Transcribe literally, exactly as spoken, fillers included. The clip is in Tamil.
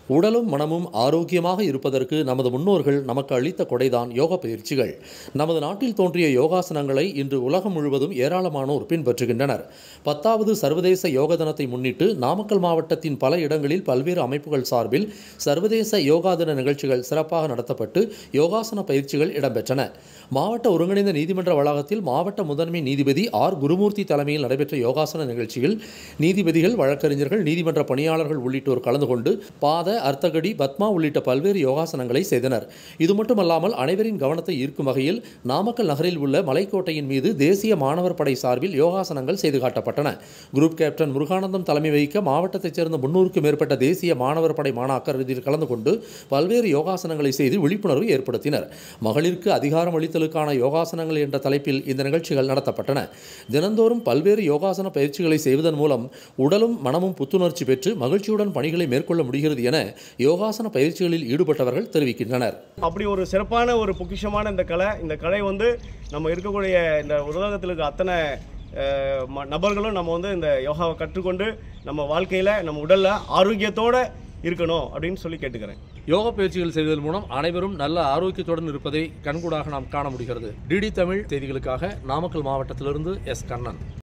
உடலும் மனமும் ஆரோக்கியமாக இருப்பதற்கு நமது முன்னோர்கள் நமக்கு அளித்த கொடைதான் யோக பயிற்சிகள். நமது நாட்டில் தோன்றிய யோகாசனங்களை இன்று உலகம் முழுவதும் ஏராளமானோர் பின்பற்றுகின்றனர். பத்தாவது சர்வதேச யோக தினத்தை முன்னிட்டு நாமக்கல் மாவட்டத்தின் பல இடங்களில் பல்வேறு அமைப்புகள் சார்பில் சர்வதேச யோகா தின நிகழ்ச்சிகள் சிறப்பாக நடத்தப்பட்டு யோகாசன பயிற்சிகள் இடம்பெற்றன. மாவட்ட ஒருங்கிணைந்த நீதிமன்ற வளாகத்தில் மாவட்ட முதன்மை நீதிபதி ஆர் குருமூர்த்தி தலைமையில் நடைபெற்ற யோகாசன நிகழ்ச்சியில் நீதிபதிகள், வழக்கறிஞர்கள், நீதிமன்ற பணியாளர்கள் உள்ளிட்டோர் கலந்து கொண்டு பாத, அர்த்தகடி, பத்மா உள்ளிட்ட பல்வேறு யோகாசனங்களை செய்தனர். இது மட்டுமல்லாமல் அனைவரின் கவனத்தை ஈர்க்கும் வகையில் நாமக்கல் நகரில் உள்ள மலைக்கோட்டையின் மீது தேசிய மாணவர் படை சார்பில் யோகாசனங்கள் செய்து காட்டப்பட்டன. குரூப் கேப்டன் முருகானந்தம் தலைமை வகிக்க மாவட்டத்தைச் சேர்ந்த முன்னூறுக்கும் மேற்பட்ட தேசிய மாணவர் படை மாணாக்கர் இதில் கலந்து கொண்டு பல்வேறு யோகாசனங்களை செய்து விழிப்புணர்வு ஏற்படுத்தினர். மகளிருக்கு அதிகாரம் அளித்தலுக்கான யோகாசனங்கள் என்ற தலைப்பில் இந்த நிகழ்ச்சிகள் நடத்தப்பட்டன. தினந்தோறும் பல்வேறு யோகாசன பயிற்சிகளை செய்வதன் மூலம் உடலும் மனமும் புத்துணர்ச்சி பெற்று மகிழ்ச்சியுடன் பணிகளை மேற்கொள்ள முடிகிறது என யோகாசன பயிற்சிகளில் ஈடுபட்டவர்கள் தெரிவிக்கின்றனர். அப்படி ஒரு சிறப்பான ஒரு பொக்கிஷமான இந்த கலை இந்த கலை வந்து நம்ம இருக்கக்கூடிய இந்த உலகத்தில் இருக்க அத்தனை நபர்களும் நம்ம வந்து இந்த யோகாவை கற்றுக்கொண்டு நம்ம வாழ்க்கையில் நம்ம உடலில் ஆரோக்கியத்தோடு இருக்கணும் அப்படின்னு சொல்லி கேட்டுக்கிறேன். யோகா பயிற்சிகள் செய்வதன் மூலம் அனைவரும் நல்ல ஆரோக்கியத்துடன் இருப்பதை கண்கூடாக நாம் காண முடிகிறது. டிடி தமிழ் செய்திகளுக்காக நாமக்கல் மாவட்டத்திலிருந்து எஸ் கண்ணன்.